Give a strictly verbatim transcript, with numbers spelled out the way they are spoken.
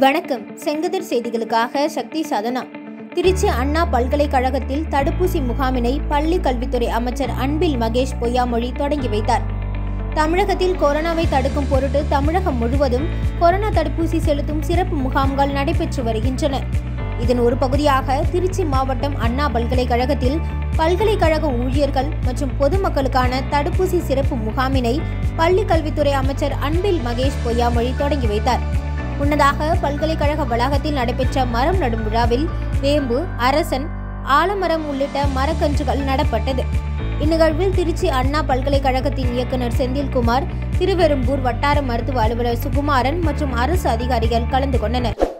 வணக்கம். செங்கதிர் செய்திகளுக்காக சக்தி சாதனா. திருச்சி அண்ணா பல்கலைக்கழகத்தில் தடுப்பூசி முகாமினை பள்ளி கல்வித்துறை அமைச்சர் அன்பில் மகேஷ் பொய்யாமொழி தொடங்கி வைத்தார். தமிழகத்தில் கொரோனாவை தடுக்கும் பொருட்டு தமிழகம் முழுவதும் கொரோனா தடுப்பூசி செலுத்தும் சிறப்பு முகாம்கள் நடைபெற்று வருகின்றன. இதன் ஒரு பகுதியாக திருச்சி மாவட்டம் அண்ணா பல்கலைக்கழகத்தில் பல்கலைக்கழக ஊழியர்கள் மற்றும் பொதுமக்களுக்கான தடுப்பூசி சிறப்பு முகாமினை பள்ளி கல்வித்துறை அமைச்சர் அன்பில் மகேஷ் பொய்யாமொழி தொடங்கி வைத்தார். முன்னதாக பல்கலைக்கழக வளாகத்தில் நடைபெற்ற மரம் நடும் விழாவில் வேம்பு, அரசன், ஆலமரம் உள்ளிட்ட மரக்கன்றுகள் நடப்பட்டது. இந்நிகழ்வில் திருச்சி அண்ணா பல்கலைக்கழகத்தின் இயக்குநர் செந்தில்குமார், திருவெரும்பூர் வட்டார மருத்துவ அலுவலர் சுகுமாரன் மற்றும் அரசு அதிகாரிகள் கலந்து கொண்டனர்.